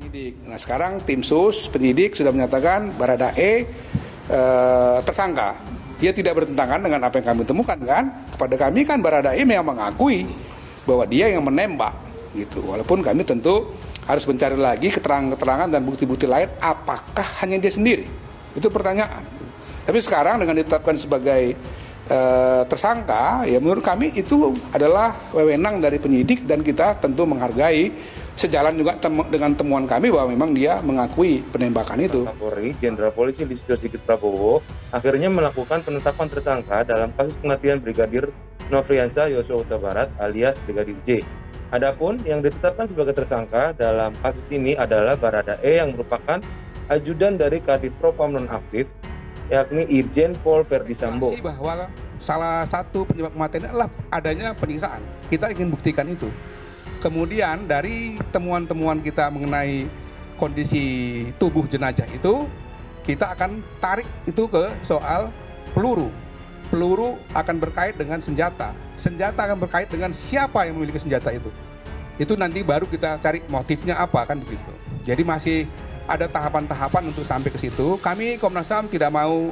penyidik. Nah sekarang tim sus penyidik sudah menyatakan Baradae tersangka. Dia tidak bertentangan dengan apa yang kami temukan kan. Kepada kami kan Baradae memang mengakui bahwa dia yang menembak gitu. Walaupun kami tentu harus mencari lagi keterangan-keterangan dan bukti-bukti lain apakah hanya dia sendiri. Itu pertanyaan. Tapi sekarang dengan ditetapkan sebagai tersangka, ya menurut kami itu adalah wewenang dari penyidik dan kita tentu menghargai sejalan juga dengan temuan kami bahwa memang dia mengakui penembakan itu. Kapolri Jenderal Polisi Listio Sigit Prabowo akhirnya melakukan penetapan tersangka dalam kasus kematian Brigadir Nofriansah Yosua Huta Barat alias Brigadir J. Adapun yang ditetapkan sebagai tersangka dalam kasus ini adalah Baradae yang merupakan ajudan dari Kadif Propam nonaktif yakni Irjen Pol Verdi Sambo. Bahwa salah satu penyebab kematian adalah adanya penyiksaan. Kita ingin buktikan itu. Kemudian dari temuan-temuan kita mengenai kondisi tubuh jenazah itu, kita akan tarik itu ke soal peluru. Peluru akan berkait dengan senjata. Senjata akan berkait dengan siapa yang memiliki senjata itu. Itu nanti baru kita cari motifnya apa kan begitu. Jadi masih ada tahapan-tahapan untuk sampai ke situ. Kami Komnas HAM tidak mau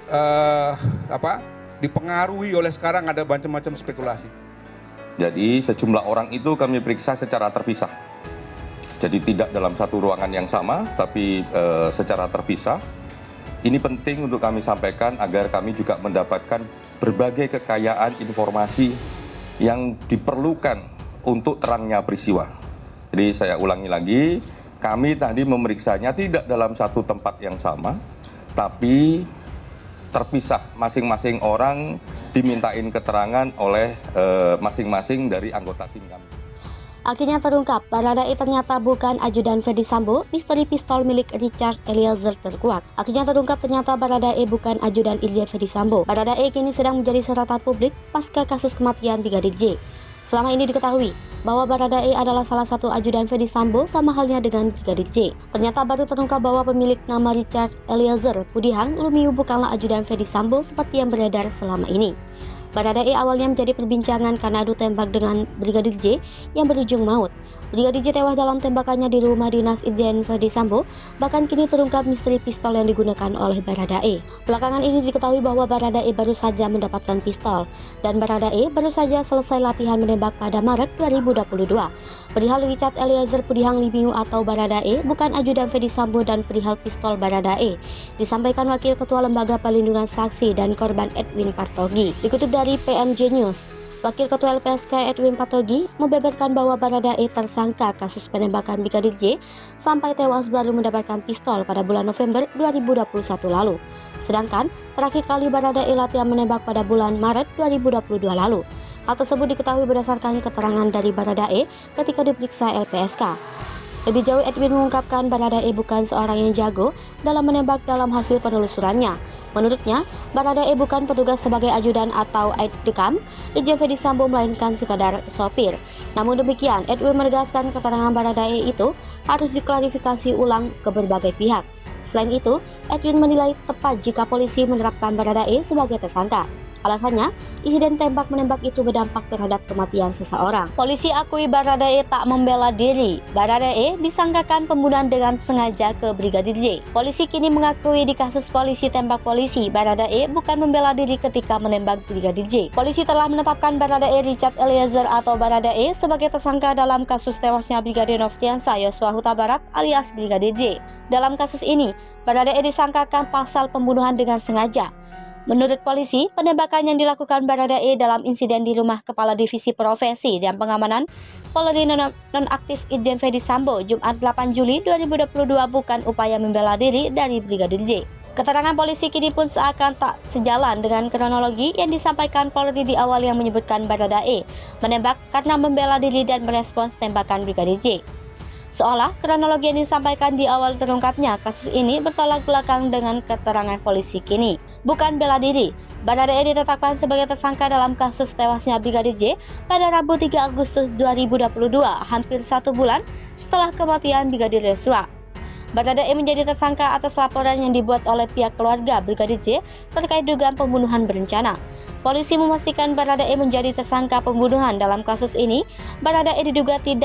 dipengaruhi oleh sekarang ada macam-macam spekulasi. Jadi sejumlah orang itu kami periksa secara terpisah. Jadi tidak dalam satu ruangan yang sama, tapi secara terpisah. Ini penting untuk kami sampaikan agar kami juga mendapatkan berbagai kekayaan informasi yang diperlukan untuk terangnya peristiwa. Jadi saya ulangi lagi, kami tadi memeriksanya tidak dalam satu tempat yang sama, tapi terpisah, masing-masing orang dimintain keterangan oleh masing-masing dari anggota tim kami. Akhirnya terungkap, Baradae ternyata bukan ajudan Verdi Sambo, misteri pistol milik Richard Eliezer terkuak. Akhirnya terungkap ternyata Baradae bukan ajudan Irjen Verdi Sambo. Baradae kini sedang menjadi sorotan publik pasca kasus kematian Brigadir J. Selama ini diketahui bahwa Baradae adalah salah satu ajudan Verdi Sambo sama halnya dengan Brigadir J. Ternyata baru terungkap bahwa pemilik nama Richard Eliezer Pudihan Lumiu bukanlah ajudan Verdi Sambo seperti yang beredar selama ini. Baradae awalnya menjadi perbincangan karena adu tembak dengan Brigadir J yang berujung maut. Brigadir J tewas dalam tembakannya di rumah dinas Irjen Verdi Sambo, bahkan kini terungkap misteri pistol yang digunakan oleh Baradae. Belakangan ini diketahui bahwa Baradae baru saja mendapatkan pistol, dan Baradae baru saja selesai latihan menembak pada Maret 2022. Perihal Richard Eliezer Pudihan Lumiu atau Baradae bukan ajudan Verdi Sambo dan perihal pistol Baradae, disampaikan Wakil Ketua Lembaga Perlindungan Saksi dan Korban Edwin Partogi. Dikutip dari PMJ News, Wakil Ketua LPSK Edwin Partogi membeberkan bahwa Baradae tersangka kasus penembakan Brigadir J sampai tewas baru mendapatkan pistol pada bulan November 2021 lalu. Sedangkan terakhir kali Baradae latihan menembak pada bulan Maret 2022 lalu. Hal tersebut diketahui berdasarkan keterangan dari Baradae ketika diperiksa LPSK. Lebih jauh, Edwin mengungkapkan Baradae bukan seorang yang jago dalam menembak dalam hasil penelusurannya. Menurutnya, Baradae bukan petugas sebagai ajudan atau aide-de-camp Irjen Verdi Sambo, melainkan sekadar sopir. Namun demikian, Edwin menegaskan keterangan Baradae itu harus diklarifikasi ulang ke berbagai pihak. Selain itu, Edwin menilai tepat jika polisi menerapkan Baradae sebagai tersangka. Alasannya, insiden tembak-menembak itu berdampak terhadap kematian seseorang. Polisi akui Baradae tak membela diri. Baradae disangkakan pembunuhan dengan sengaja ke Brigadir J. Polisi kini mengakui di kasus polisi tembak polisi, Baradae bukan membela diri ketika menembak Brigadir J. Polisi telah menetapkan Baradae Richard Eliezer atau Baradae sebagai tersangka dalam kasus tewasnya Brigadir Nofriansah Yosua Huta Barat alias Brigadir J. Dalam kasus ini, Baradae disangkakan pasal pembunuhan dengan sengaja. Menurut polisi, penembakan yang dilakukan Baradae dalam insiden di rumah Kepala Divisi Profesi dan Pengamanan Polri Nonaktif Irjen Verdi Sambo Jumat 8 Juli 2022 bukan upaya membela diri dari Brigadir J. Keterangan polisi kini pun seakan tak sejalan dengan kronologi yang disampaikan Polri di awal yang menyebutkan Baradae menembak karena membela diri dan merespons tembakan Brigadir J. Seolah kronologi yang disampaikan di awal terungkapnya kasus ini bertolak belakang dengan keterangan polisi kini. Bukan bela diri, Baradae ditetapkan sebagai tersangka dalam kasus tewasnya Brigadir J pada Rabu 3 Agustus 2022, hampir 1 bulan setelah kematian Brigadir Yosua. Baradae menjadi tersangka atas laporan yang dibuat oleh pihak keluarga Brigadir J terkait dugaan pembunuhan berencana. Polisi memastikan Baradae menjadi tersangka pembunuhan dalam kasus ini. Baradae diduga tidak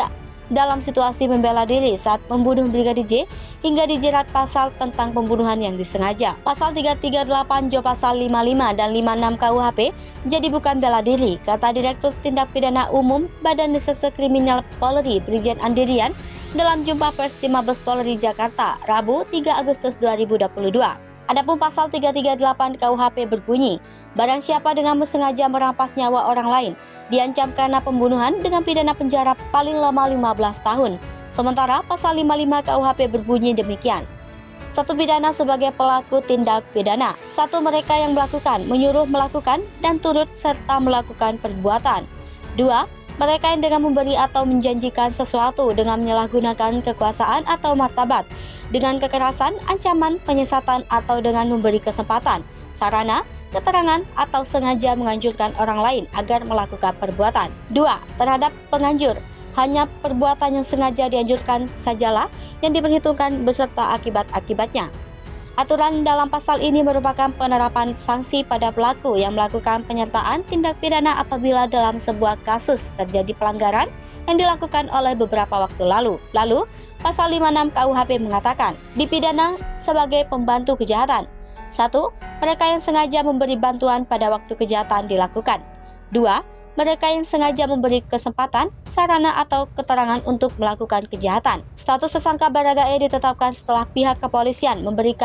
dalam situasi membela diri saat membunuh Brigadir J hingga dijerat pasal tentang pembunuhan yang disengaja. Pasal 338 Jo pasal 55 dan 56 KUHP jadi bukan bela diri, kata Direktur Tindak Pidana Umum Badan Reserse Kriminal Polri Brigjen Andirian dalam jumpa pers di Mabes Polri Jakarta, Rabu 3 Agustus 2022. Adapun pasal 338 KUHP berbunyi, barang siapa dengan sengaja merampas nyawa orang lain diancam karena pembunuhan dengan pidana penjara paling lama 15 tahun. Sementara pasal 55 KUHP berbunyi demikian. 1. Pidana sebagai pelaku tindak pidana. 1. Mereka yang melakukan, menyuruh melakukan, dan turut serta melakukan perbuatan. 2. Mereka yang dengan memberi atau menjanjikan sesuatu dengan menyalahgunakan kekuasaan atau martabat, dengan kekerasan, ancaman, penyesatan, atau dengan memberi kesempatan, sarana, keterangan, atau sengaja menganjurkan orang lain agar melakukan perbuatan. 2. Terhadap penganjur, hanya perbuatan yang sengaja dianjurkan sajalah yang diperhitungkan beserta akibat-akibatnya. Aturan dalam pasal ini merupakan penerapan sanksi pada pelaku yang melakukan penyertaan tindak pidana apabila dalam sebuah kasus terjadi pelanggaran yang dilakukan oleh beberapa waktu lalu. Lalu, pasal 56 KUHP mengatakan, dipidana sebagai pembantu kejahatan. 1. Mereka yang sengaja memberi bantuan pada waktu kejahatan dilakukan. 2. Mereka yang sengaja memberi kesempatan, sarana atau keterangan untuk melakukan kejahatan. Status tersangka Baradae ditetapkan setelah pihak kepolisian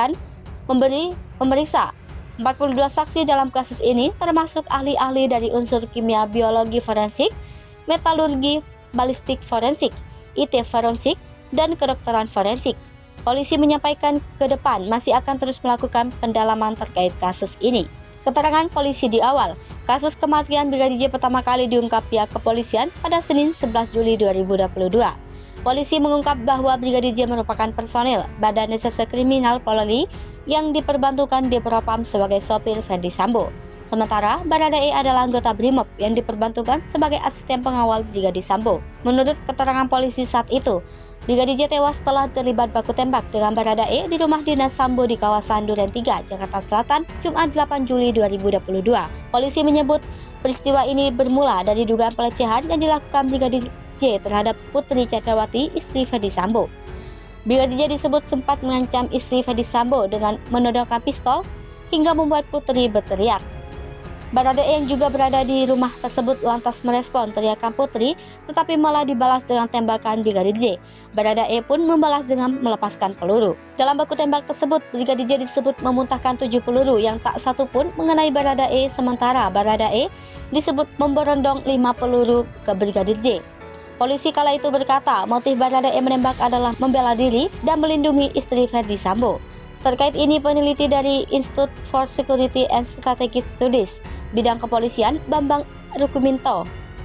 memeriksa 42 saksi dalam kasus ini, termasuk ahli-ahli dari unsur kimia biologi forensik, metalurgi, balistik forensik, IT forensik, dan kedokteran forensik. Polisi menyampaikan ke depan masih akan terus melakukan pendalaman terkait kasus ini. Keterangan polisi di awal, kasus kematian Brigadir J pertama kali diungkap pihak kepolisian pada Senin 11 Juli 2022. Polisi mengungkap bahwa Brigadir J merupakan personil Badan Reserse Kriminal Polri yang diperbantukan di Propam sebagai sopir Ferdi Sambo. Sementara Baradae adalah anggota BRIMOB yang diperbantukan sebagai asisten pengawal Brigadir Sambo. Menurut keterangan polisi saat itu, Brigadir J tewas setelah terlibat baku tembak dengan Baradae di rumah dinas Sambo di kawasan Duren 3, Jakarta Selatan, Jumat 8 Juli 2022. Polisi menyebut peristiwa ini bermula dari dugaan pelecehan yang dilakukan Brigadir J terhadap Putri Chandrawati, istri Ferdi Sambo. Brigadir J disebut sempat mengancam istri Ferdi Sambo dengan menodongkan pistol hingga membuat Putri berteriak. Baradae yang juga berada di rumah tersebut lantas merespon teriakan Putri, tetapi malah dibalas dengan tembakan Brigadir J. Baradae pun membalas dengan melepaskan peluru. Dalam baku tembak tersebut, Brigadir J disebut memuntahkan 7 peluru yang tak satu pun mengenai Baradae, sementara Baradae disebut memberondong 5 peluru ke Brigadir J. Polisi kala itu berkata motif Baradae menembak adalah membela diri dan melindungi istri Ferdi Sambo. Terkait ini, peneliti dari Institute for Security and Strategic Studies bidang kepolisian Bambang Rukminto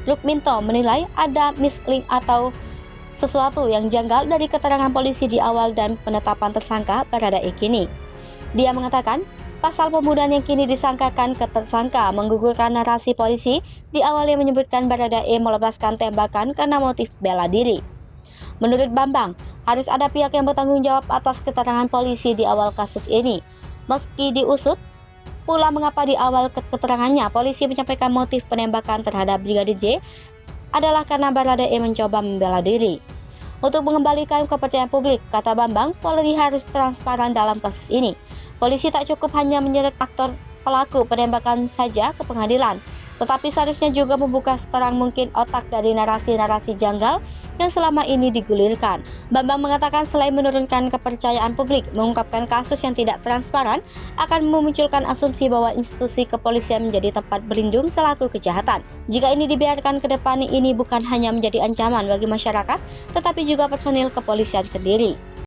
menilai ada mislink atau sesuatu yang janggal dari keterangan polisi di awal dan penetapan tersangka Baradae kini. Dia mengatakan pasal pembunuhan yang kini disangkakan ke tersangka menggugurkan narasi polisi di awal yang menyebutkan Baradae melepaskan tembakan karena motif bela diri. Menurut Bambang, harus ada pihak yang bertanggung jawab atas keterangan polisi di awal kasus ini. Meski diusut pula mengapa di awal keterangannya polisi menyampaikan motif penembakan terhadap Brigadir J adalah karena Baradae mencoba membela diri. Untuk mengembalikan kepercayaan publik, kata Bambang, Polri harus transparan dalam kasus ini. Polisi tak cukup hanya menyeret aktor pelaku penembakan saja ke pengadilan, tetapi seharusnya juga membuka seterang mungkin otak dari narasi-narasi janggal yang selama ini digulirkan. Bambang mengatakan selain menurunkan kepercayaan publik, mengungkapkan kasus yang tidak transparan akan memunculkan asumsi bahwa institusi kepolisian menjadi tempat berlindung selaku kejahatan. Jika ini dibiarkan ke depan, ini bukan hanya menjadi ancaman bagi masyarakat, tetapi juga personil kepolisian sendiri.